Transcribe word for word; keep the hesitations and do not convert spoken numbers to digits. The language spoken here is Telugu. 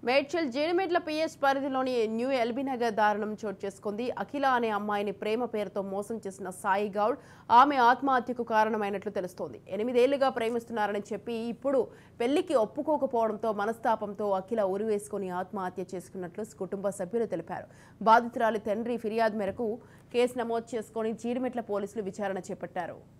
మేడ్చల్ జీడిమెట్ల పిఎస్ పరిధిలోని న్యూ ఎల్బీ నగర్ దారుణం చోటు చేసుకుంది. అఖిల అనే అమ్మాయిని ప్రేమ పేరుతో మోసం చేసిన సాయి గౌడ్ ఆమె ఆత్మహత్యకు కారణమైనట్లు తెలుస్తోంది. ఎనిమిదేళ్లుగా ప్రేమిస్తున్నారని చెప్పి ఇప్పుడు పెళ్లికి ఒప్పుకోకపోవడంతో మనస్తాపంతో అఖిల ఉరివేసుకుని ఆత్మహత్య చేసుకున్నట్లు కుటుంబ సభ్యులు తెలిపారు. బాధితురాలి తండ్రి ఫిర్యాదు మేరకు కేసు నమోదు చేసుకుని జీడిమెట్ల పోలీసులు విచారణ చేపట్టారు.